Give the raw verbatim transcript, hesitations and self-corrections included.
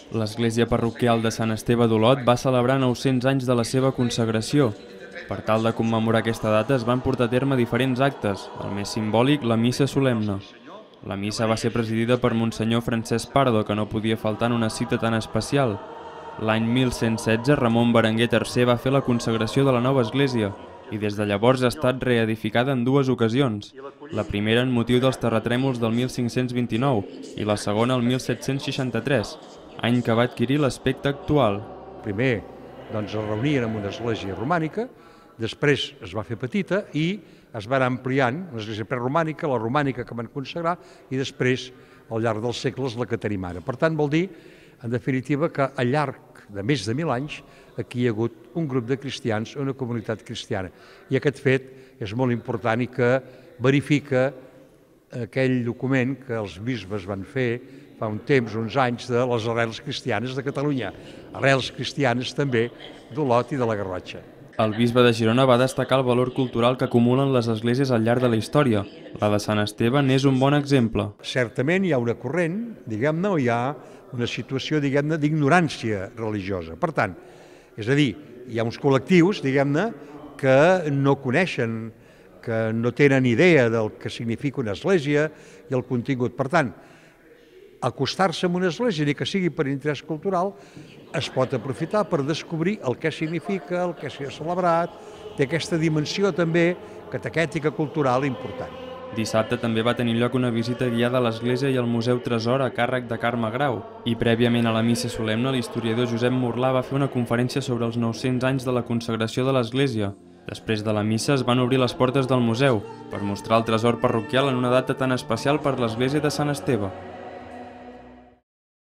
L'església parroquial de Sant Esteve d'Olot va celebrar nou-cents anys de la seva consagració. Per tal de commemorar aquesta data es van portar a terme diferents actes, el més simbòlic, la missa solemne. La missa va ser presidida per Monsenyor Francesc Pardo, que no podia faltar en una cita tan especial. L'any mil cent setze, Ramon Berenguer tercer va fer la consagració de la nova església i des de llavors ha estat reedificada en dues ocasions. La primera en motiu dels terratrèmols del mil cinc-cents vint-i-nou i la segona el mil set-cents seixanta-tres, any que va adquirir l'aspecte actual. Primer doncs, es reunien en una església romànica, després es va fer petita i es va anar ampliant, l'església preromànica, la romànica que van consagrar i després, al llarg dels segles, la que tenim ara. Per tant, vol dir, en definitiva, que al llarg de més de mil anys aquí hi ha hagut un grup de cristians, una comunitat cristiana. I aquest fet és molt important i que verifica aquell document que els bisbes van fer fa un temps, uns anys, de les arrels cristianes de Catalunya, arrels cristianes també d'Olot i de la Garrotxa. El bisbe de Girona va destacar el valor cultural que acumulen les esglésies al llarg de la història. La de Sant Esteve n'és un bon exemple. Certament hi ha una corrent, diguem-ne, o hi ha una situació, diguem-ne, d'ignorància religiosa. Per tant, és a dir, hi ha uns col·lectius, diguem-ne, que no coneixen, que no tenen idea del que significa una església i el contingut. Per tant, acostar-se a una església, ni que sigui per interès cultural, es pot aprofitar per descobrir el que significa, el que s'hi ha celebrat, té aquesta dimensió també catequètica cultural important. Dissabte també va tenir lloc una visita guiada a l'església i al Museu Tresor a càrrec de Carme Grau. I prèviament a la missa solemne, l'historiador Josep Morlà va fer una conferència sobre els nou-cents anys de la consagració de l'església. Després de la missa es van obrir les portes del museu per mostrar el tresor parroquial en una data tan especial per l'església de Sant Esteve.